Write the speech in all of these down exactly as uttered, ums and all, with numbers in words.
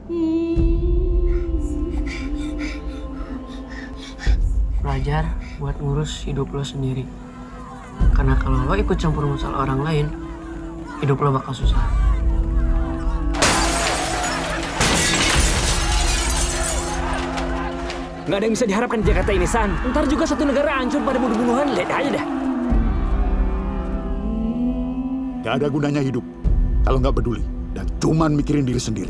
Belajar buat ngurus hidup lo sendiri. Karena kalau lo ikut campur masalah orang lain, hidup lo bakal susah. Nggak ada yang bisa diharapkan di Jakarta ini, San. Ntar juga satu negara hancur pada bunuh-bunuhan, lihat aja dah. Gak ada gunanya hidup kalau nggak peduli dan cuman mikirin diri sendiri.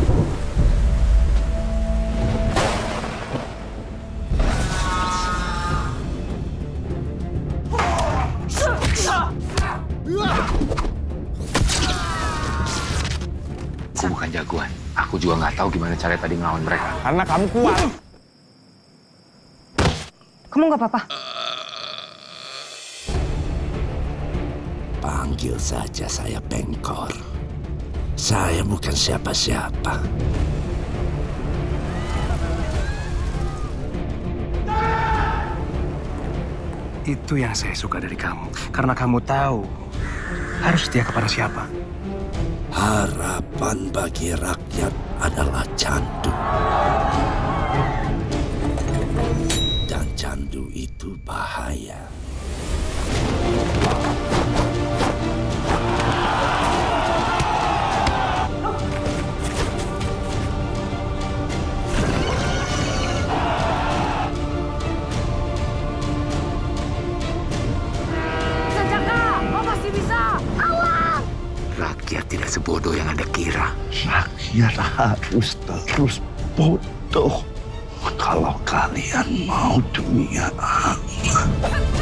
Aku bukan jagoan. Aku juga nggak tahu gimana cara tadi ngelawan mereka. Karena kamu kuat. Kamu nggak apa-apa? Panggil saja saya Pengkor. Saya bukan siapa-siapa. Itu yang saya suka dari kamu. Karena kamu tahu harus setia kepada siapa. Harapan bagi rakyat adalah candu. Dan candu itu bahaya. Rakyat tidak sebodoh yang Anda kira. Rakyat harus terus bodoh kalau kalian mau dunia aman.